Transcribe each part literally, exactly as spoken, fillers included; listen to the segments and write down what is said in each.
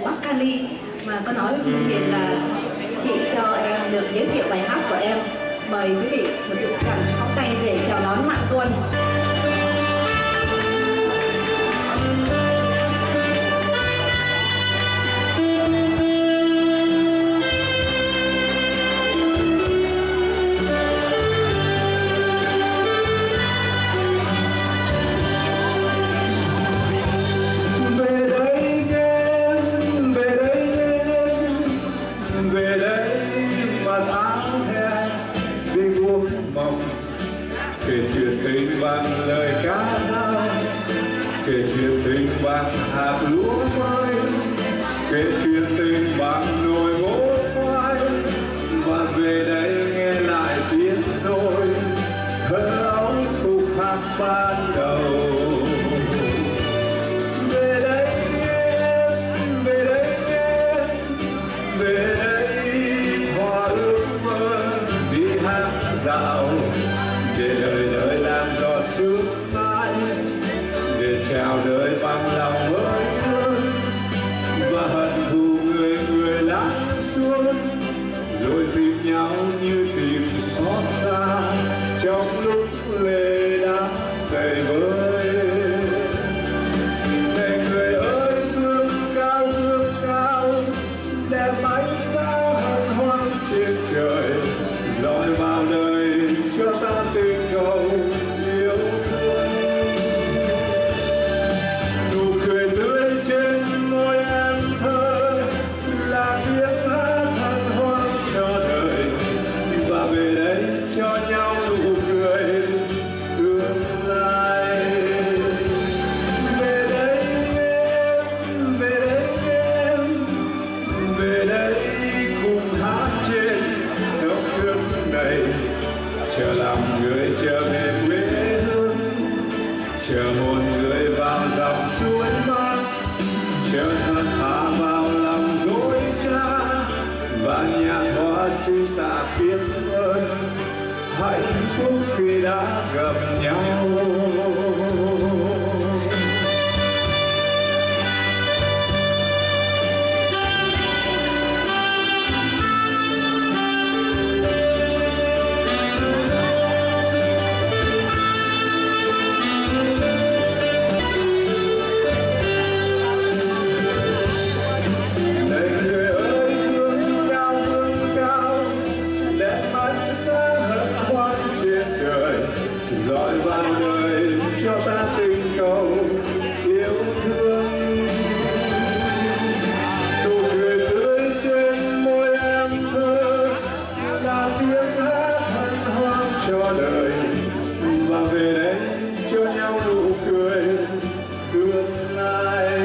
Bắc Cali, mà có nói với Phương Hiền là chị cho em được giới thiệu bài hát của em. Mời quý vị một sự cảm pháo tay để chào đón Mạn Tuân. Kể chuyện tình bằng lời ca dao, kể chuyện tình bằng hạt lúa mới, kể chuyện tình bằng nồi ngô khoai, và về đây nghe lại tiếng nôi thơ ấu khúc hát ban đầu. Về đây em, về đây em, về đây hoa ước mơ đi hát dạo, để đời đời làm giọt sương mai, để chào đời bằng lòng ơi ơi, và hận thù người người lắng xuống, rồi tìm nhau như tìm xót xa trong lúc lệ đã đầy vơi. Này người ơi thương cao thương cao, đẹp ánh sao hân hoan trên trời, dọi vào đời cho ta tình cầu yêu thương. Nụ cười tươi trên môi em thơ là tiếng hát hân hoan cho đời, và về đây cho nhau nụ cười tương lai. Về đây em, về đây em, về đây cùng hát trên sông nước này, chờ lòng người trở về quê hương, chờ hồn người vào dòng suối mát, chờ thật thả vào lòng dối trá, và nhạc hoa xin ta biết ơn hạnh phúc khi đã gặp nhau. Dọi vào đời cho ta tình cầu yêu thương. Nụ cười tươi trên môi em thơ là tiếng hát hân hoan cho đời, và về đây cho nhau nụ cười tương lai.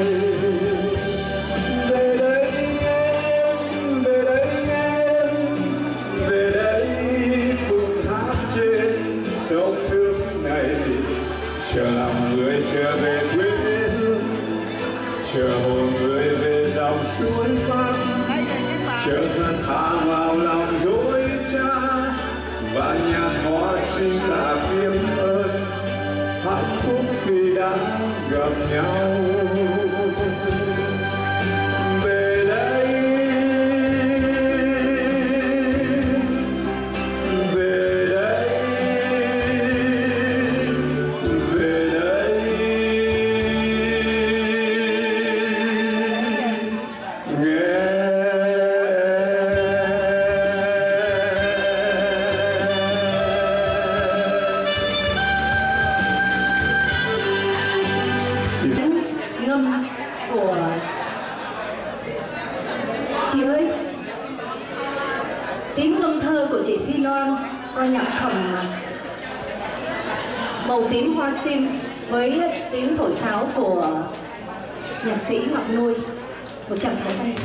Về đây em, về đây em, về đây cùng hát trên sông nước này, chờ lòng người trở về quê hương, chờ hồn người về dòng suối vắng, chờ thân thả vào lòng dối trá, và nhạc hoa xin là biết ơn hạnh phúc khi đã gặp nhau. Về đây, về đây, về đây, nghe ngâm của chị ơi, tiếng ngâm thơ của chị Phi Loan qua nhạc phẩm Màu tím hoa sim với tiếng thổi sáo của nhạc sĩ Ngọc Nuôi. Một tràng pháo tay.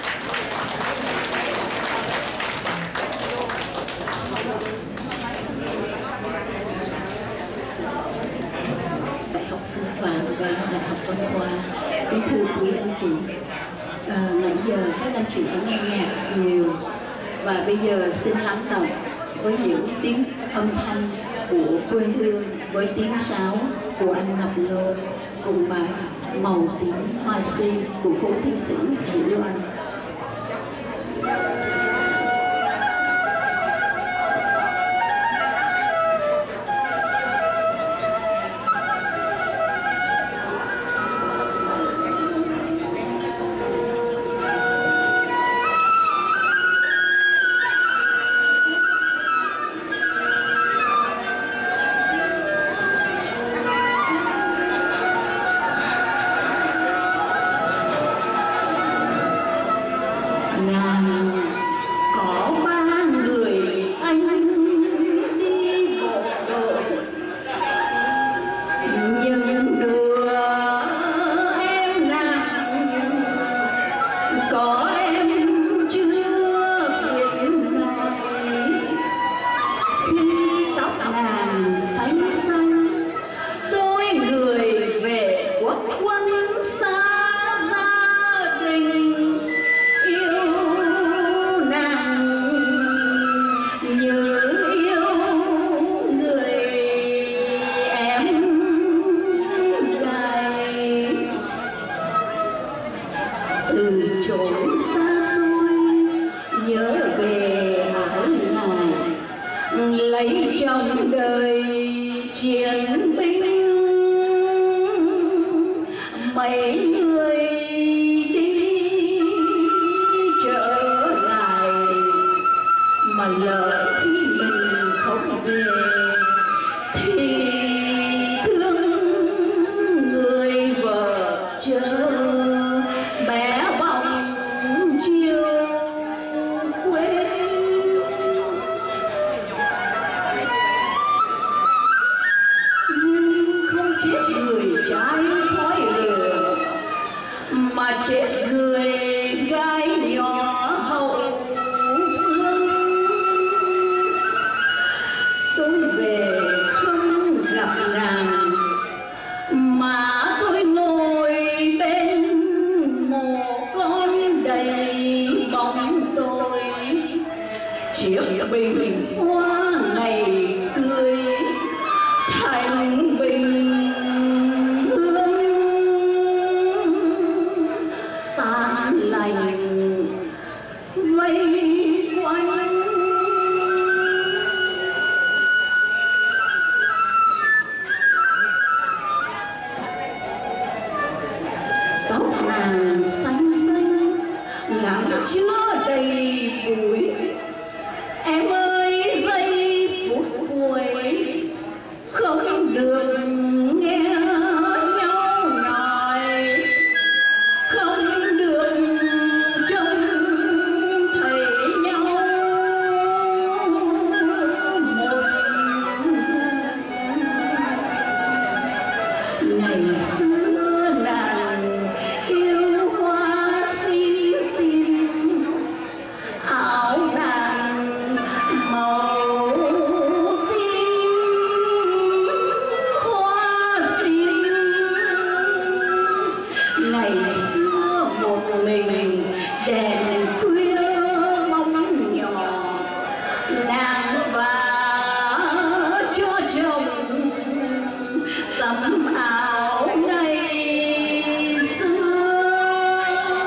Đại học Sư phạm và Đại học Văn hóa. Kính thưa quý anh chị, à, nãy giờ các anh chị đã nghe nhạc nhiều, và bây giờ xin lắng động với những tiếng âm thanh của quê hương, với tiếng sáo của anh Ngọc Nuôi cùng bài Màu Tím Hoa Sim của cô thi sĩ Vũ Loan. Trong đời chiến binh mấy người đi trở lại, mà lỡ khi mình không về thì thương người vợ chớ bé bỏng chiều quê. Chết người trái khói lửa mà chết người gái nhỏ hậu phương. Tôi về không gặp nàng mà tôi ngồi bên mồ con đầy bóng tôi. Chiếc bình hoa ngày tươi thành bình chứa đầy bụi. Em ơi giây phút cuối không được nghe nhau nói, không được trông thấy nhau một ngày xưa nàng yêu hoa sim tím, áo nàng màu tím hoa sim. Ngày xưa một mình đèn khuya bóng nhỏ, nàng và cho chồng tấm áo ngày xưa.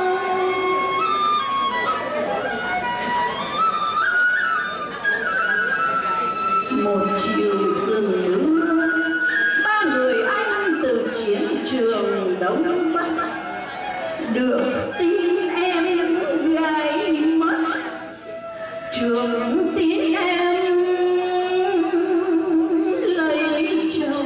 Một chiều rừng mưa, ba người anh từ chiến trường Đông Bắc được tin em gái mất, trường tin em lấy chồng.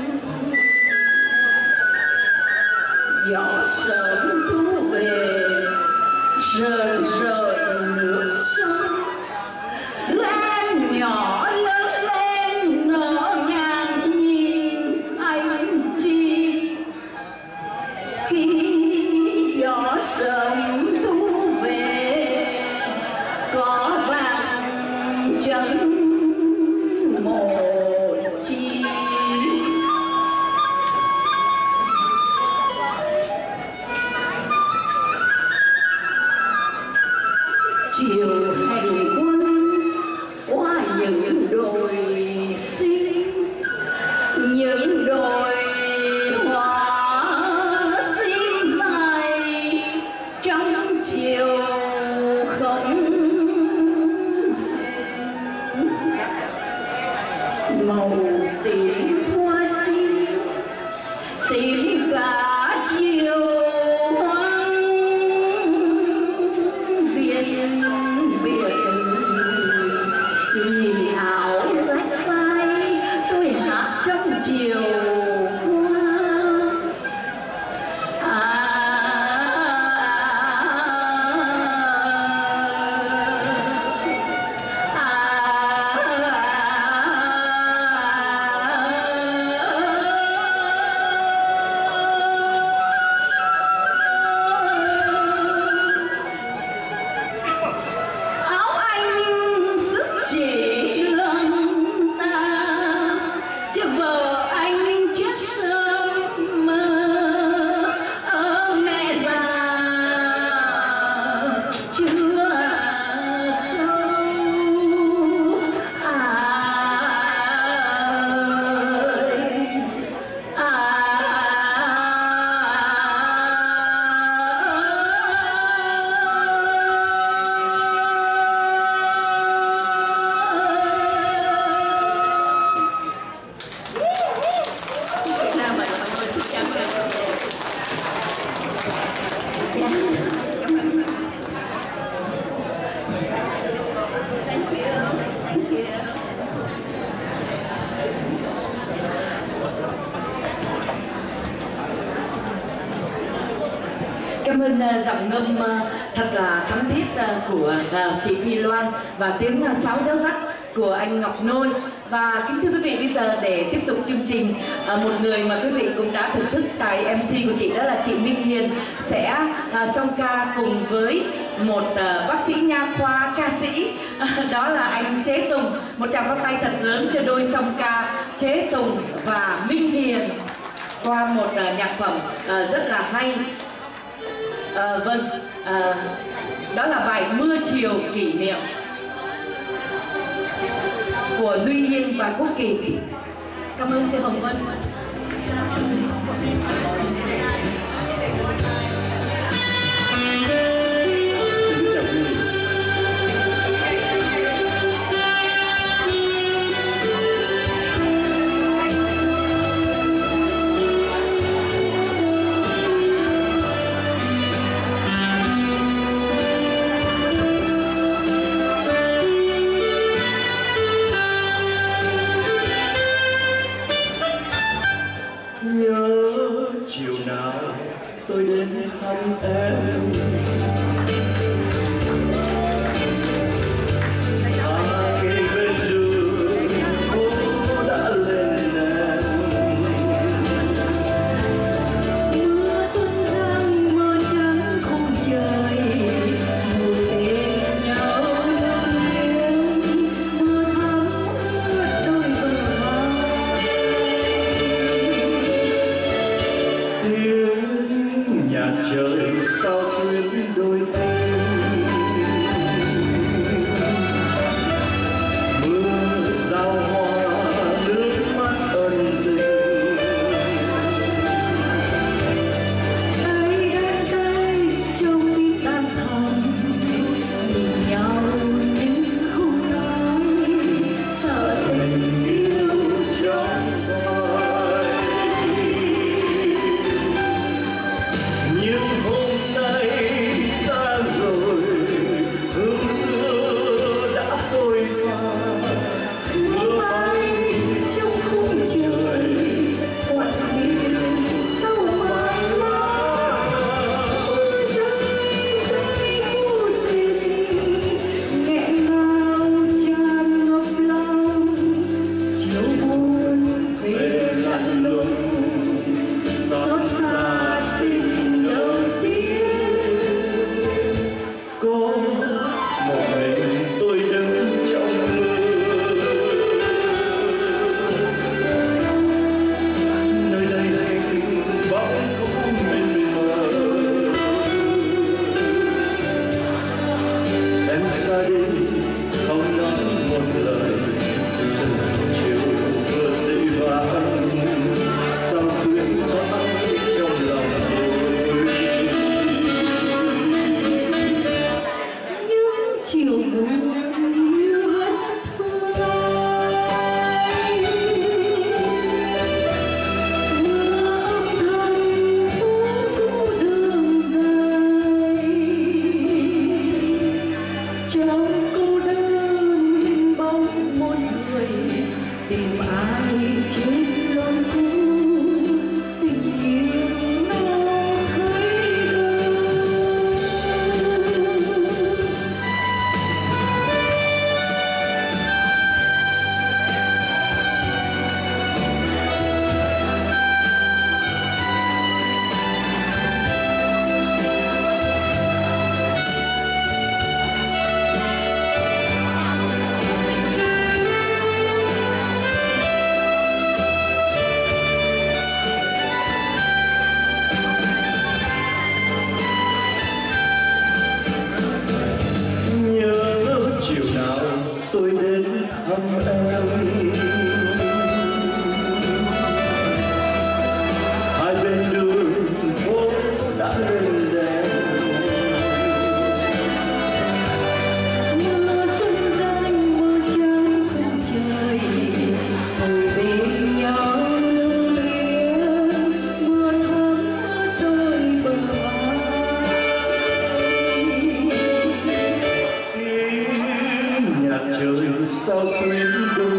Gió sớm thu về rợn rợn nước sông, đứa em nhỏ lớn lên ngỡ ngàng nhìn anh chi. Khi gió sớm thu về có vàng trắng một chi. Chiều hành quân qua những đồi sim, những đồi hoa sim. màu tím hoa xin tìm cả chiều hoang biển biển vì áo rách vai tôi hát trong chiều hoa. Cảm ơn uh, giọng ngâm uh, thật là thắm thiết uh, của uh, chị Phi Loan và tiếng uh, sáo réo rắt của anh Ngọc Nôi. Và kính thưa quý vị, bây giờ để tiếp tục chương trình, uh, một người mà quý vị cũng đã thưởng thức tại em xê của chị đó là chị Minh Hiền sẽ uh, song ca cùng với một uh, bác sĩ nha khoa ca sĩ uh, đó là anh Chế Tùng. Một tràng pháo tay thật lớn cho đôi song ca Chế Tùng và Minh Hiền qua một uh, nhạc phẩm uh, rất là hay. À, vâng, à, đó là bài Mưa Chiều Kỷ Niệm của Duy Hiên và Quốc Kỳ. Cảm ơn chị Hồng Vân. Tôi đến thăm em, ai bên đường phố đã lên nền. Mưa xuân đang mơ trắng khung trời, mùa bên nhau đông lên, mưa thắm đôi bờ vai. Nhạc trời sao xuyên đôi tay, mưa giao hoa nước mắt ân tình. Tay em tay trong tim tan thầm, nhìn nhau nhưng không nói, sợ tình yêu Trong vai nhưng hôm nay xa rồi, hương xưa đã phôi pha. Mưa bay trong khung trời, quặn đi sâu mãi lá. Ôi rơi rơi vô tình, nghẹn ngào tràn ngập lòng, chiều buồn về lạnh lùng, xót xa tình đầu tiên. có một mình tôi đứng trong mưa, nơi đây bóng cũng mịt mờ. Em xa đi không nói một lời, chiều vừa dịu vàng sao xuyên mãi trong lòng tôi. Những chiều buồn như hắt hương, trong cô đơn bóng một người tìm ai trên lòng cũ tình yêu nào thấy đâu. Chiều nào tôi đến thăm em, hai bên đường phố đã lên đèn, mưa xuân rơi mưa trắng khung trời ngồi bên nhau lưu luyến mưa thấm đôi bờ vai. nhạc trời sao xuyến đôi